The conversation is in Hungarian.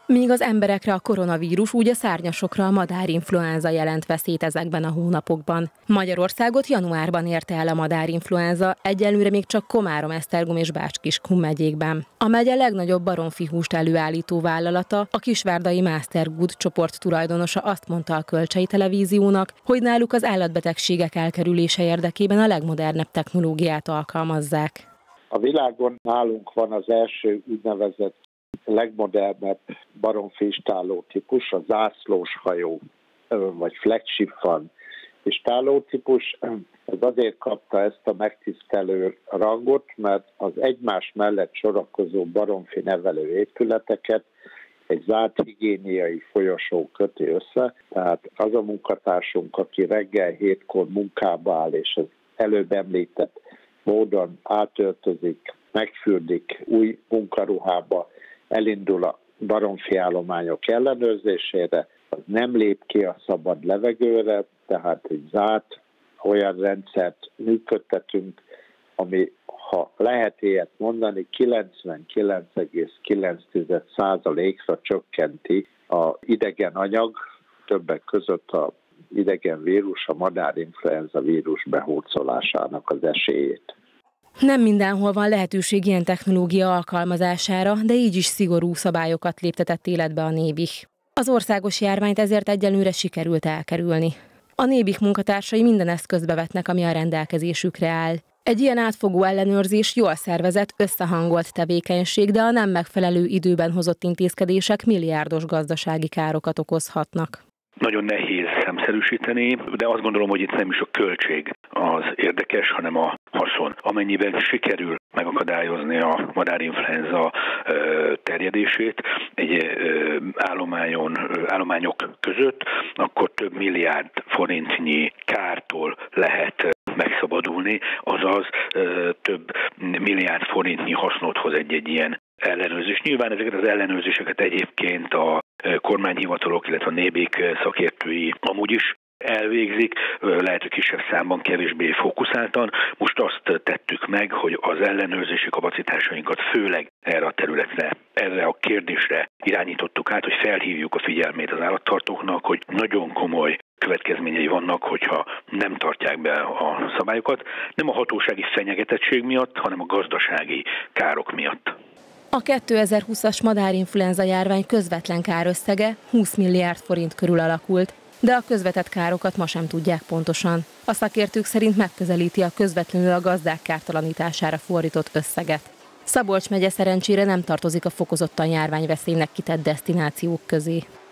Míg az emberekre a koronavírus, úgy a szárnyasokra a madárinfluenza jelent veszélyt ezekben a hónapokban. Magyarországot januárban érte el a madárinfluenza, egyelőre még csak Komárom, Esztergom és Bács-Kiskun megyékben. A megye legnagyobb baromfihúst előállító vállalata, a kisvárdai Mastergood csoport tulajdonosa azt mondta a Kölcsei Televíziónak, hogy náluk az állatbetegségek elkerülése érdekében a legmodernebb technológiát alkalmazzák. A világon nálunk van az első úgynevezett legmodernebb baromfi típus, a zászlós hajó, vagy flagship van istáló típus. Ez azért kapta ezt a megtisztelő rangot, mert az egymás mellett sorakozó baromfi nevelő épületeket egy zárt higiéniai folyosó köti össze, tehát az a munkatársunk, aki reggel 7-kor munkába áll, és az előbb említett módon átöltözik, megfürdik új munkaruhába, elindul a baromfi állományok ellenőrzésére, az nem lép ki a szabad levegőre, tehát egy zárt olyan rendszert működtetünk, ami, ha lehet ilyet mondani, 99,9%-ra csökkenti a idegen anyag, többek között a idegen vírus, a madárinfluenza vírus behurcolásának az esélyét. Nem mindenhol van lehetőség ilyen technológia alkalmazására, de így is szigorú szabályokat léptetett életbe a Nébih. Az országos járványt ezért egyelőre sikerült elkerülni. A Nébih munkatársai minden eszközbe vetnek, ami a rendelkezésükre áll. Egy ilyen átfogó ellenőrzés jól szervezett, összehangolt tevékenység, de a nem megfelelő időben hozott intézkedések milliárdos gazdasági károkat okozhatnak. Nagyon nehéz számszerűsíteni, de azt gondolom, hogy itt nem is a költség az érdekes, hanem a haszon. Amennyiben sikerül megakadályozni a madárinfluenza terjedését egy állományok között, akkor több milliárd forintnyi kártól lehet megszabadulni, azaz több milliárd forintnyi hasznot hoz egy ilyen ellenőrzés. Nyilván ezeket az ellenőrzéseket egyébként a kormányhivatalok, illetve a Nébih szakértői amúgy is elvégzik, lehet, hogy kisebb számban, kevésbé fókuszáltan. Most azt tettük meg, hogy az ellenőrzési kapacitásainkat főleg erre a területre, erre a kérdésre irányítottuk át, hogy felhívjuk a figyelmét az állattartóknak, hogy nagyon komoly következményei vannak, hogyha nem tartják be a szabályokat, nem a hatósági fenyegetettség miatt, hanem a gazdasági károk miatt. A 2020-as madárinfluenza járvány közvetlen kárösszege 20 milliárd forint körül alakult, de a közvetett károkat ma sem tudják pontosan. A szakértők szerint megközelíti a közvetlenül a gazdák kártalanítására fordított összeget. Szabolcs megye szerencsére nem tartozik a fokozottan járványveszélynek kitett desztinációk közé.